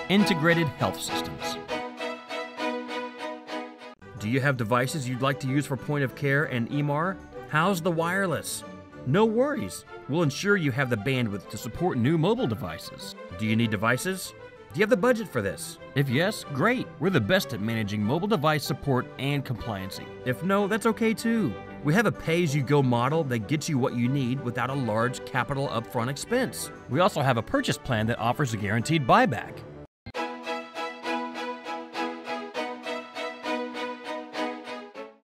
integrated health systems. Do you have devices you'd like to use for point of care and EMAR? How's the wireless? No worries. We'll ensure you have the bandwidth to support new mobile devices. Do you need devices? Do you have the budget for this? If yes, great. We're the best at managing mobile device support and compliancy. If no, that's okay too. We have a pay-as-you-go model that gets you what you need without a large capital upfront expense. We also have a purchase plan that offers a guaranteed buyback.